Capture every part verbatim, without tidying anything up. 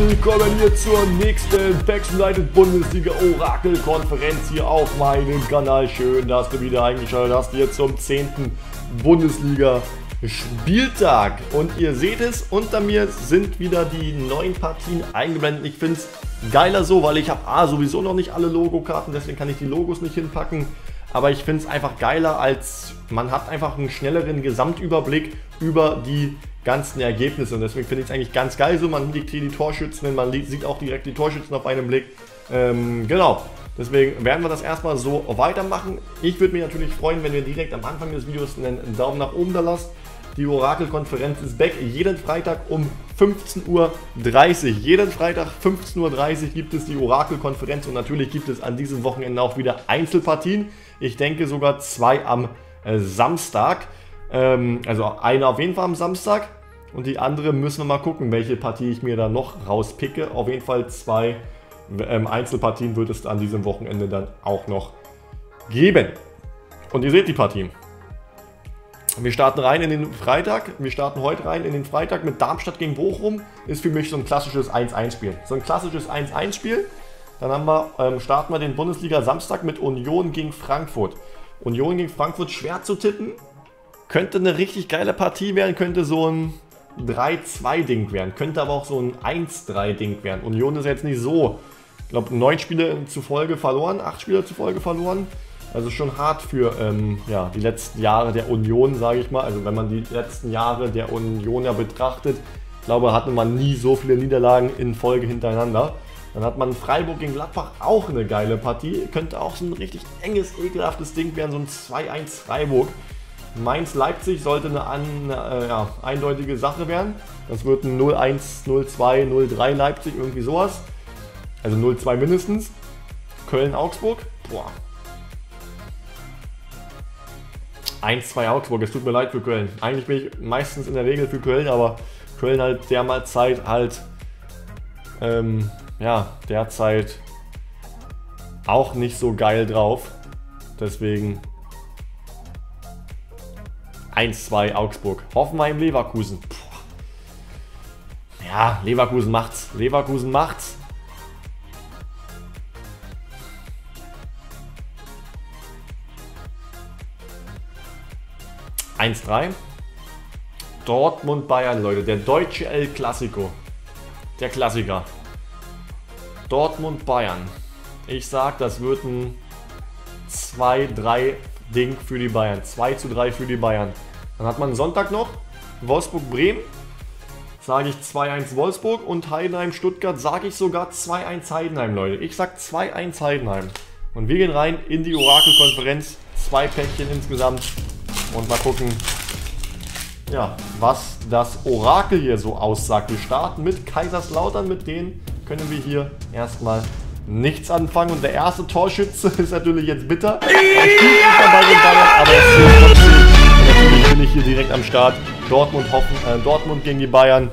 willkommen hier zur nächsten PAX United Bundesliga Orakel-Konferenz hier auf meinem Kanal. Schön, dass du wieder eingeschaltet hast hier zum zehnten Bundesliga-Spieltag. Und ihr seht es, unter mir sind wieder die neuen Partien eingeblendet. Ich finde es geiler so, weil ich habe A, sowieso noch nicht alle Logokarten, deswegen kann ich die Logos nicht hinpacken. Aber ich finde es einfach geiler, als man hat einfach einen schnelleren Gesamtüberblick über die ganzen Ergebnisse. Und deswegen finde ich es eigentlich ganz geil so. Man sieht hier die Torschützen, man sieht auch direkt die Torschützen auf einen Blick. Ähm, genau. Deswegen werden wir das erstmal so weitermachen. Ich würde mich natürlich freuen, wenn ihr direkt am Anfang des Videos einen Daumen nach oben da lasst. Die Orakel-Konferenz ist back. Jeden Freitag um fünfzehn Uhr dreißig. Jeden Freitag fünfzehn Uhr dreißig gibt es die Orakel-Konferenz. Und natürlich gibt es an diesem Wochenende auch wieder Einzelpartien. Ich denke sogar zwei am äh, Samstag. Ähm, also eine auf jeden Fall am Samstag. Und die andere müssen wir mal gucken, welche Partie ich mir da noch rauspicke. Auf jeden Fall zwei ähm, Einzelpartien wird es an diesem Wochenende dann auch noch geben. Und ihr seht die Partien. Wir starten rein in den Freitag. Wir starten heute rein in den Freitag mit Darmstadt gegen Bochum. Ist für mich so ein klassisches eins eins Spiel. So ein klassisches eins eins Spiel. Dann haben wir, ähm, starten wir den Bundesliga Samstag mit Union gegen Frankfurt. Union gegen Frankfurt schwer zu tippen. Könnte eine richtig geile Partie werden. Könnte so ein drei zwei Ding werden. Könnte aber auch so ein eins drei Ding werden. Union ist jetzt nicht so. Ich glaube, neun Spiele zufolge verloren. acht Spiele zufolge verloren. Also schon hart für ähm, ja, die letzten Jahre der Union, sage ich mal. Also wenn man die letzten Jahre der Unioner betrachtet, ich glaube, hatte man nie so viele Niederlagen in Folge hintereinander. Dann hat man Freiburg gegen Gladbach auch eine geile Partie. Könnte auch so ein richtig enges, ekelhaftes Ding werden, so ein zwei eins Freiburg. Mainz-Leipzig sollte eine, eine äh, ja, eindeutige Sache werden. Das wird ein null eins, null zwei, null drei Leipzig, irgendwie sowas. Also null zwei mindestens. Köln-Augsburg. Boah. eins zwei Augsburg, es tut mir leid für Köln. Eigentlich bin ich meistens in der Regel für Köln, aber Köln halt derzeit halt, ähm, ja, derzeit auch nicht so geil drauf. Deswegen eins zwei Augsburg. Hoffenheim-Leverkusen. Ja, Leverkusen macht's. Leverkusen macht's. eins drei. Dortmund-Bayern, Leute. Der deutsche El Clasico. Der Klassiker. Dortmund-Bayern. Ich sag, das wird ein zwei drei Ding für die Bayern. zwei zu drei für die Bayern. Dann hat man Sonntag noch Wolfsburg-Bremen. Sage ich zwei eins Wolfsburg. Und Heidenheim-Stuttgart sage ich sogar zwei eins Heidenheim, Leute. Ich sag zwei eins Heidenheim. Und wir gehen rein in die Orakel-Konferenz. Zwei Päckchen insgesamt. Und mal gucken, ja, was das Orakel hier so aussagt. Wir starten mit Kaiserslautern, mit denen können wir hier erstmal nichts anfangen. Und der erste Torschütze ist natürlich jetzt bitter. Er spielt nicht dabei den Bayern, aber er ist trotzdem. Und natürlich bin ich hier direkt am Start. Dortmund, hoffen, äh, Dortmund gegen die Bayern.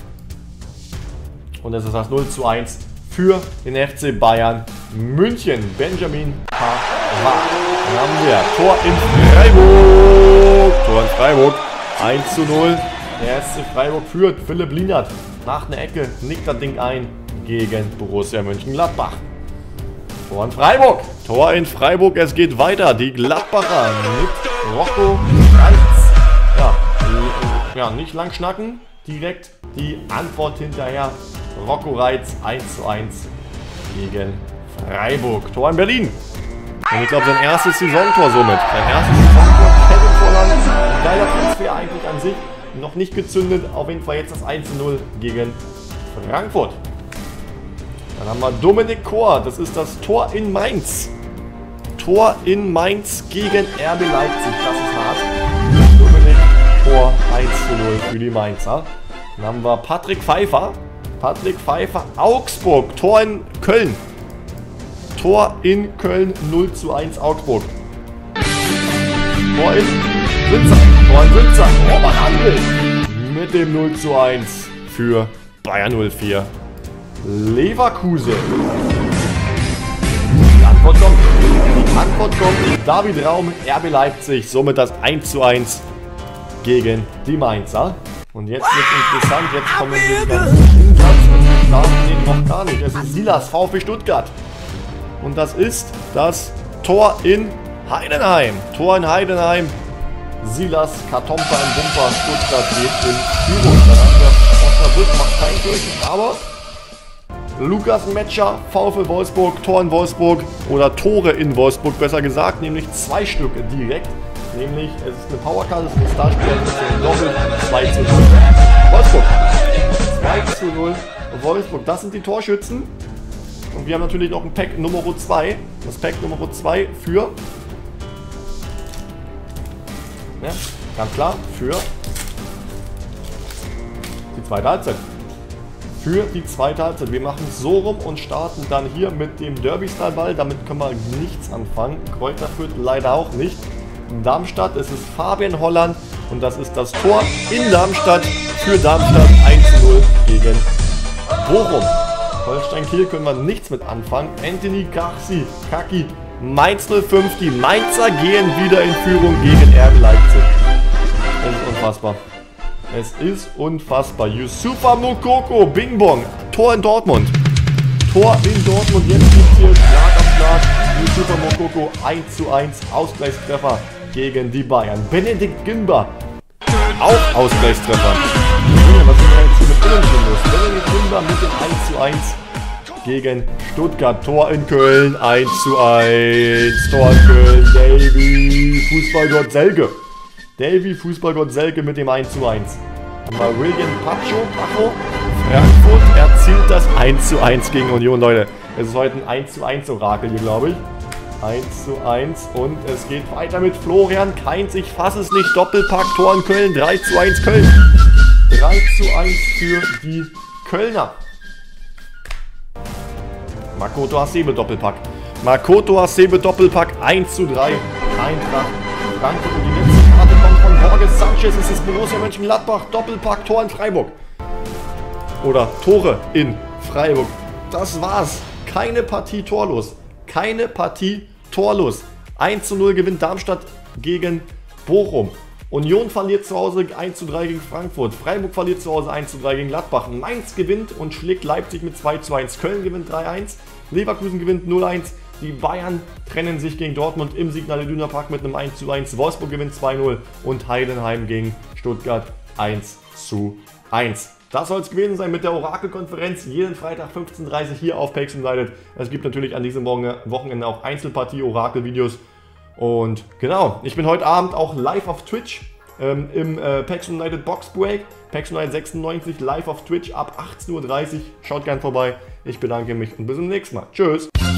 Und das ist das null zu eins für den F C Bayern München. Benjamin Pavard. Dann haben wir Tor in Freiburg. Tor in Freiburg. eins zu null. Der S C Freiburg führt. Philipp Lienert nach einer Ecke nickt das Ding ein gegen Borussia Mönchengladbach. Tor in Freiburg. Tor in Freiburg. Es geht weiter. Die Gladbacher mit Rocco Reitz. Ja, die, ja, nicht lang schnacken. Direkt die Antwort hinterher. Rocco Reitz eins zu eins gegen Freiburg. Tor in Berlin. Und ich glaube, sein erstes Saisontor somit. Sein erstes Saisontor. Kevin Volland. Geiler Transfer eigentlich an sich. Noch nicht gezündet. Auf jeden Fall jetzt das eins zu null gegen Frankfurt. Dann haben wir Dominik Kor. Das ist das Tor in Mainz. Tor in Mainz gegen R B Leipzig. Das ist hart. Dominik Kor eins zu null für die Mainzer. Dann haben wir Patrick Pfeiffer. Patrick Pfeiffer. Augsburg. Tor in Köln. Tor in Köln null zu eins Augsburg. Tor in Sitzer. Tor in Sitzer. Robert Andel mit dem null zu eins für Bayern null vier. Leverkusen. Die Antwort kommt. Die Antwort kommt. David Raum, R B Leipzig. Somit das eins zu eins gegen die Mainzer. Und jetzt wird es interessant. Jetzt kommen wir hier die ganzen Insatz. Und wir starten Noch gar nicht. Es ist Silas, VfB Stuttgart. Und das ist das Tor in Heidenheim. Tor in Heidenheim. Silas, Kartomper im Bumper. Stuttgart geht in Führung. Dann haben wir Osnabrück, macht kein Kirchen, aber Lukas Metscher, VfL Wolfsburg, Tor in Wolfsburg oder Tore in Wolfsburg, besser gesagt, nämlich zwei Stück direkt. Nämlich, es ist eine Powercard, es ist ein Starspieler, es ist ein Doppel, zwei zu null. Wolfsburg. zwei zu null. Wolfsburg, das sind die Torschützen. Und wir haben natürlich noch ein Pack Nummer zwei. Das Pack Nummer zwei für, ja, ganz klar, für die zweite Halbzeit. Für die zweite Halbzeit. Wir machen es so rum und starten dann hier mit dem Derby-Style-Ball. Damit können wir nichts anfangen. Kräuter Fürth leider auch nicht. Darmstadt, es ist Fabian Holland und das ist das Tor in Darmstadt für Darmstadt eins zu null gegen Bochum. Holstein Kiel können wir nichts mit anfangen. Anthony Kachsi, Kaki, Mainz null fünf, die Mainzer gehen wieder in Führung gegen R B Leipzig. Es ist unfassbar. Es ist unfassbar. Yusufa Moukoko, Bing Bong, Tor in Dortmund. Tor in Dortmund, jetzt gibt es hier Schlag auf Schlag. Yusufa Moukoko eins zu eins, Ausgleichstreffer gegen die Bayern. Benedikt Gimber, auch Ausgleichstreffer. Was ist denn jetzt hier mit Unentschieden los? Benedikt Gimber mit dem eins zu eins gegen Stuttgart. Tor in Köln, eins zu eins. Tor in Köln, Davy, Fußballgott Selke. Davy, Fußballgott Selke mit dem eins zu eins. Haben wir William Pacho, Pacho, Frankfurt erzielt das eins zu eins gegen Union, Leute. Es ist heute ein eins zu eins Orakel hier, glaube ich. eins zu eins und es geht weiter mit Florian Kainz. Ich fasse es nicht. Doppelpack, Tor in Köln, drei zu eins Köln. drei zu eins für die Kölner. Makoto Hasebe Doppelpack. Makoto Hasebe Doppelpack, eins zu drei. Eintracht Frankfurt und die letzte Karte kommt von Borges Sanchez. Es ist Borussia Mönchengladbach. Doppelpack, Tor in Freiburg. Oder Tore in Freiburg. Das war's. Keine Partie torlos. Keine Partie torlos. eins zu null gewinnt Darmstadt gegen Bochum. Union verliert zu Hause eins zu drei gegen Frankfurt. Freiburg verliert zu Hause eins zu drei gegen Gladbach. Mainz gewinnt und schlägt Leipzig mit zwei zu eins. Köln gewinnt drei eins. Leverkusen gewinnt null eins. Die Bayern trennen sich gegen Dortmund im Signal Iduna Park mit einem eins zu eins. Wolfsburg gewinnt zwei null. Und Heidenheim gegen Stuttgart eins zu eins. Das soll es gewesen sein mit der Orakelkonferenz. Jeden Freitag fünfzehn Uhr dreißig hier auf Pax United. Es gibt natürlich an diesem Wochenende auch Einzelpartie-Orakel-Videos. Und genau, ich bin heute Abend auch live auf Twitch ähm, im äh, Pax United Box Break. Pax United sechsundneunzig live auf Twitch ab achtzehn Uhr dreißig. Schaut gern vorbei. Ich bedanke mich und bis zum nächsten Mal. Tschüss.